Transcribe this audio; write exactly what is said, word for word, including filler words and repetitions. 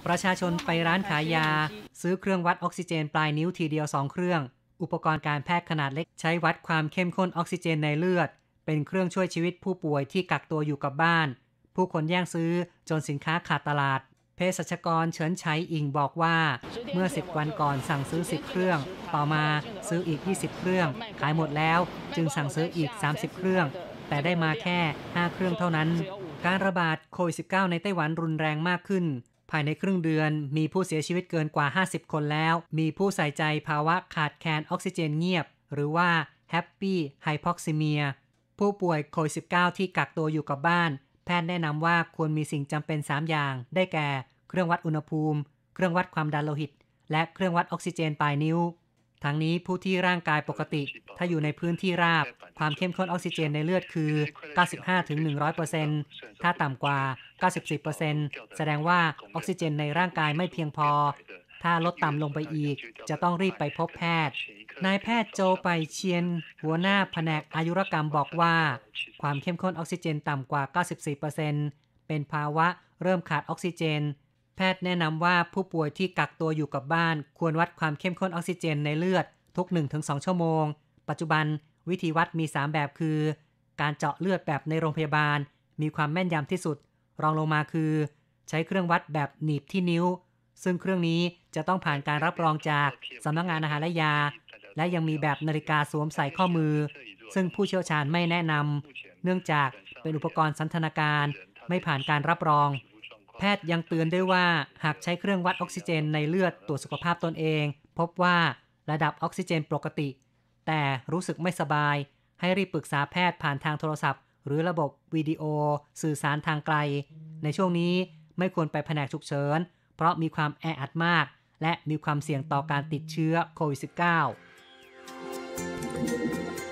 ประชาชนไปร้านขายยาซื้อเครื่องวัดออกซิเจนปลายนิ้วทีเดียวสองเครื่องอุปกรณ์การแพทย์ขนาดเล็กใช้วัดความเข้มข้นออกซิเจนในเลือดเป็นเครื่องช่วยชีวิตผู้ป่วยที่กักตัวอยู่กับบ้านผู้คนแย่งซื้อจนสินค้าขาดตลาดเภสัชกรเฉินไฉอิงบอกว่าเมื่อสิบวันก่อนสั่งซื้อสิบเครื่องต่อมาซื้ออีกยี่สิบเครื่องขายหมดแล้วจึงสั่งซื้ออีกสามสิบเครื่องแต่ได้มาแค่ห้าเครื่องเท่านั้นการระบาดโควิด สิบเก้า ในไต้หวันรุนแรงมากขึ้นภายในครึ่งเดือนมีผู้เสียชีวิตเกินกว่าห้าสิบคนแล้วมีผู้ใส่ใจภาวะขาดแคลนออกซิเจนเงียบหรือว่า Happy Hypoxemia ผู้ป่วยโควิด สิบเก้า ที่กักตัวอยู่กับบ้านแพทย์แนะนำว่าควรมีสิ่งจำเป็นสามอย่างได้แก่เครื่องวัดอุณหภูมิเครื่องวัดความดันโลหิตและเครื่องวัดออกซิเจนปลายนิ้วทั้งนี้ผู้ที่ร่างกายปกติถ้าอยู่ในพื้นที่ราบความเข้มข้นออกซิเจนในเลือดคือ เก้าสิบห้าถึงหนึ่งร้อยเปอร์เซ็นต์ ถ้าต่ำกว่า เก้าสิบสี่เปอร์เซ็นต์ แสดงว่าออกซิเจนในร่างกายไม่เพียงพอถ้าลดต่ำลงไปอีกจะต้องรีบไปพบแพทย์นายแพทย์โจไปเชียนหัวหน้าแผนกอายุรกรรมบอกว่าความเข้มข้นออกซิเจนต่ำกว่า เก้าสิบสี่เปอร์เซ็นต์ เป็นภาวะเริ่มขาดออกซิเจนแพทย์แนะนำว่าผู้ป่วยที่กักตัวอยู่กับบ้านควรวัดความเข้มข้นออกซิเจนในเลือดทุก หนึ่งถึงสอง ชั่วโมงปัจจุบันวิธีวัดมีสามแบบคือการเจาะเลือดแบบในโรงพยาบาลมีความแม่นยำที่สุดรองลงมาคือใช้เครื่องวัดแบบหนีบที่นิ้วซึ่งเครื่องนี้จะต้องผ่านการรับรองจากสำนักงานอาหารและยาและยังมีแบบนาฬิกาสวมใส่ข้อมือซึ่งผู้เชี่ยวชาญไม่แนะนำเนื่องจากเป็นอุปกรณ์สันทนาการไม่ผ่านการรับรองแพทย์ยังเตือนด้วยว่าหากใช้เครื่องวัดออกซิเจนในเลือดตรวจสุขภาพตนเองพบว่าระดับออกซิเจนปกติแต่รู้สึกไม่สบายให้รีบปรึกษาแพทย์ผ่านทางโทรศัพท์หรือระบบวิดีโอสื่อสารทางไกลในช่วงนี้ไม่ควรไปแผนกฉุกเฉินเพราะมีความแออัดมากและมีความเสี่ยงต่อการติดเชื้อโควิด สิบเก้า